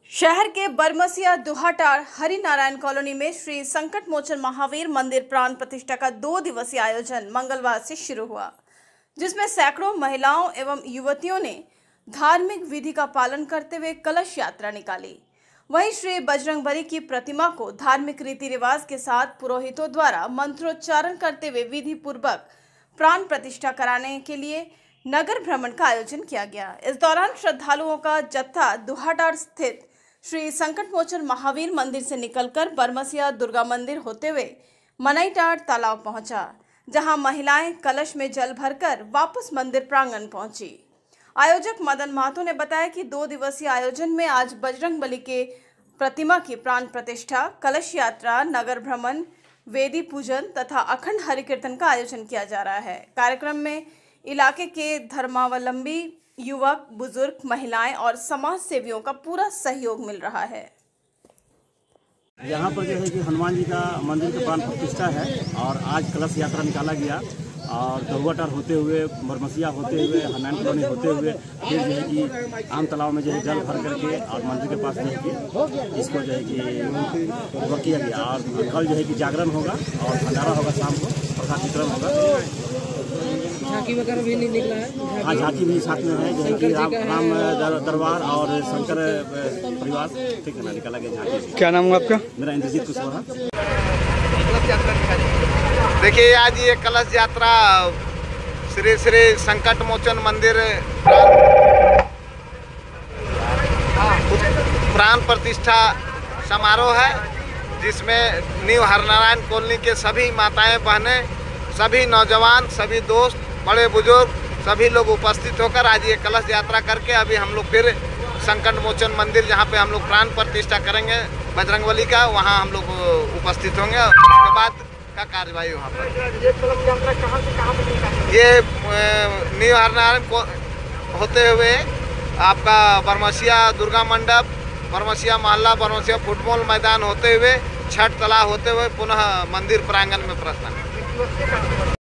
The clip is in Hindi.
शहर के बरमसिया दुहाटार हरिनारायण कॉलोनी में श्री संकट मोचन महावीर मंदिर प्राण प्रतिष्ठा का 2 दिवसीय आयोजन मंगलवार से शुरू हुआ, जिसमें सैकड़ों महिलाओं एवं युवतियों ने धार्मिक विधि का पालन करते हुए कलश यात्रा निकाली। वहीं श्री बजरंगबली की प्रतिमा को धार्मिक रीति रिवाज के साथ पुरोहितों द्वारा मंत्रोच्चारण करते हुए विधि पूर्वक प्राण प्रतिष्ठा कराने के लिए नगर भ्रमण का आयोजन किया गया। इस दौरान श्रद्धालुओं का जत्था दुहाटार स्थित श्री संकट मोचन महावीर मंदिर से निकलकर बरमसिया दुर्गा मंदिर होते हुए मनईटार तालाब पहुंचा, जहां महिलाएं कलश में जल भरकर वापस मंदिर प्रांगण पहुंची। आयोजक मदन महतो ने बताया कि 2 दिवसीय आयोजन में आज बजरंगबली के प्रतिमा की प्राण प्रतिष्ठा, कलश यात्रा, नगर भ्रमण, वेदी पूजन तथा अखंड हरि कीर्तन का आयोजन किया जा रहा है। कार्यक्रम में इलाके के धर्मावलंबी युवक, बुजुर्ग, महिलाएं और समाज सेवियों का पूरा सहयोग मिल रहा है। यहाँ पर जो है कि हनुमान जी का मंदिर का प्राण प्रतिष्ठा है और आज कलश यात्रा निकाला गया और दुहाटार होते हुए, बरमसिया होते हुए, हनुमान कॉलोनी होते हुए फिर जो है कि आम तालाब में जो है जल भर करके और मंदिर के पास जो है कि इसको जो है कि वो किया गया। और कल जो है कि जागरण होगा और भंडारा होगा, शाम को प्रसाद वितरण होगा। झांकी वगैरह भी नहीं निकला है? हाँ, झांकी भी साथ में है, जो है कि राम दरबार और शंकर परिवार ठीक है ना, निकाला गया झांकी। क्या नाम है आपका? मेरा इंद्रजीत कुशवाहा। देखिए, आज ये कलश यात्रा श्री श्री संकट मोचन मंदिर प्राण प्रतिष्ठा समारोह है, जिसमें न्यू हरिनारायण कॉलोनी के सभी माताएं, बहनें, सभी नौजवान, सभी दोस्त, बड़े बुजुर्ग सभी लोग उपस्थित होकर आज ये कलश यात्रा करके अभी हम लोग फिर संकट मोचन मंदिर, जहाँ पे हम लोग प्राण प्रतिष्ठा करेंगे बजरंगबली का, वहाँ हम लोग उपस्थित होंगे। उसके बाद का कार्यवाही वहाँ पर। ये कलश यात्रा कहाँ से कहाँ तक? ये न्यू हरिनारायण को होते हुए आपका बरमसिया दुर्गा मंडप, बरमसिया मोहल्ला, बरमसिया फुटबॉल मैदान होते हुए, छठ तालाब होते हुए पुनः मंदिर प्रांगण में प्रस्थान।